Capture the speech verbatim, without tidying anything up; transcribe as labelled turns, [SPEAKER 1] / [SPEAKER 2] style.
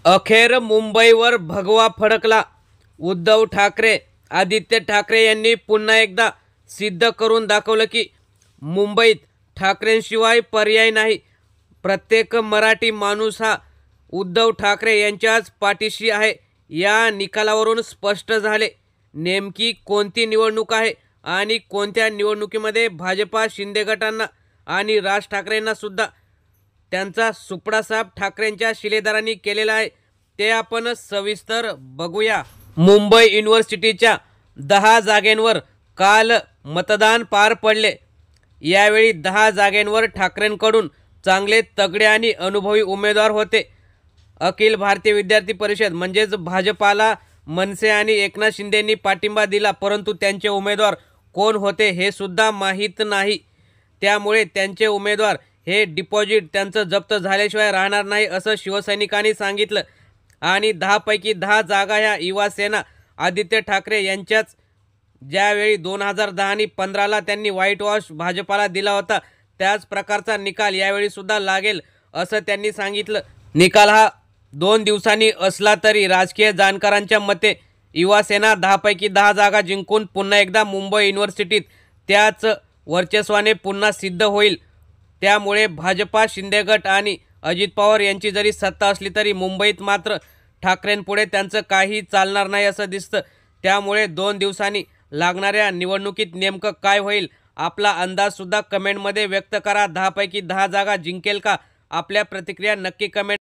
[SPEAKER 1] अखेर मुंबईवर भगवा फडकला। उद्धव ठाकरे, आदित्य ठाकरे यांनी पुन्हा एकदा सिद्ध करून दाखवलं की मुंबईत ठाकरेंशिवाय पर्याय नाही। प्रत्येक मराठी माणूस हा उद्धव ठाकरे यांच्याच पाठीशी आहे। या निकालावरून स्पष्ट झाले नेमकी कोणती निवडणूक आहे आणि कोणत्या निवडणुकीमध्ये भाजपा शिंदे गटांना आणि राज ठाकरेंना सुद्धा त्यांचा सुपडा साफ ठाकरेंच्या शिलेदारांनी केलेला आहे ते आपण सविस्तर बघूया। मुंबई युनिव्हर्सिटीच्या दहा जागांवर काल मतदान पार पडले। यावेळी दहा जागांवर ठाकरेंकडून चांगले तगडे आणि अनुभवी उमेदवार होते। अखिल भारतीय विद्यार्थी परिषद म्हणजेच भाजपाला मनसे आणि एकनाथ शिंदेंनी पाठिंबा दिला, परंतु त्यांचे उमेदवार कोण होते हे सुद्धा माहीत नाही। त्यामुळे त्यांचे उमेदवार हे डिपॉझिट त्यांचं जप्त झाल्याशिवाय राहणार नाही असं शिवसैनिकांनी सांगितलं। आणि दहा पैकी दहा जागा ह्या युवा सेना आदित्य ठाकरे यांच्याच। ज्यावेळी दोन हजार दहा आणि पंधराला त्यांनी व्हाईट वॉश भाजपाला दिला होता त्याच प्रकारचा निकाल यावेळी सुद्धा लागेल असं त्यांनी सांगितलं। निकाल हा दोन दिवसांनी असला तरी राजकीय जाणकारांच्या मते युवा सेना दहा पैकी दहा जागा जिंकून पुन्हा एकदा मुंबई युनिव्हर्सिटीत त्याच वर्चस्वाने पुन्हा सिद्ध होईल। त्यामुळे भाजपा शिंदे गट आणि अजित पवार यांची जरी सत्ता असली तरी मुंबईत मात्र ठाकरेंपुढे त्यांचं काही चालणार नाही असं दिसतं। त्यामुळे दोन दिवसांनी लागणाऱ्या निवडणुकीत नेमकं काय होईल आपला अंदाज सुद्धा कमेंटमध्ये व्यक्त करा। दहा पैकी दहा जागा जिंकेल का? आपल्या प्रतिक्रिया नक्की कमेंट